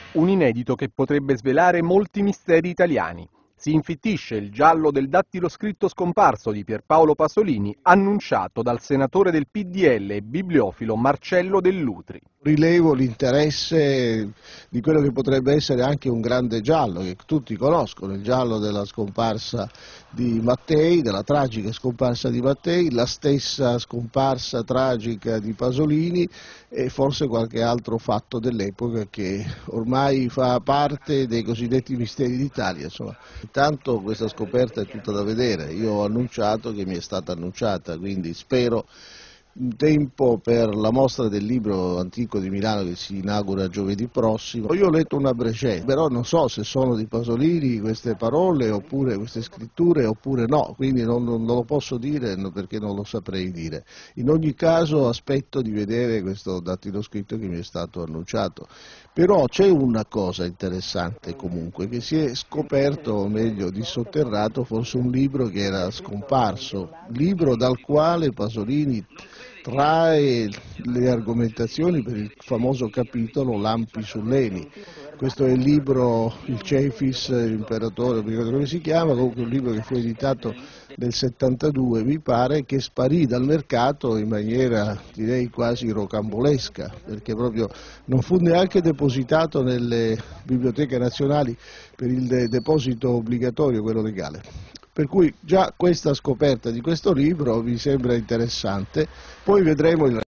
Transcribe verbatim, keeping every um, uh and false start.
Un inedito che potrebbe svelare molti misteri italiani. Si infittisce il giallo del dattilo scritto scomparso di Pierpaolo Pasolini, annunciato dal senatore del P D L e bibliofilo Marcello Dell'Utri. Rilevo l'interesse di quello che potrebbe essere anche un grande giallo, che tutti conoscono, il giallo della scomparsa di Mattei, della tragica scomparsa di Mattei, la stessa scomparsa tragica di Pasolini e forse qualche altro fatto dell'epoca che ormai fa parte dei cosiddetti misteri d'Italia. Insomma, intanto questa scoperta è tutta da vedere, io ho annunciato che mi è stata annunciata, quindi spero un tempo per la mostra del libro antico di Milano che si inaugura giovedì prossimo. Io ho letto una Brecet, però non so se sono di Pasolini queste parole oppure queste scritture oppure no, quindi non, non, non lo posso dire perché non lo saprei dire. In ogni caso aspetto di vedere questo dattilo scritto che mi è stato annunciato. Però c'è una cosa interessante comunque, che si è scoperto, o meglio dissotterrato, forse un libro che era scomparso, libro dal quale Pasolini trae le argomentazioni per il famoso capitolo Lampi sull'Eni. Questo è il libro, il Cefis, l'imperatore, non mi ricordo come si chiama, comunque un libro che fu editato nel settantadue, mi pare, che sparì dal mercato in maniera direi quasi rocambolesca, perché proprio non fu neanche depositato nelle biblioteche nazionali per il de- deposito obbligatorio, quello legale. Per cui già questa scoperta di questo libro mi sembra interessante, poi vedremo il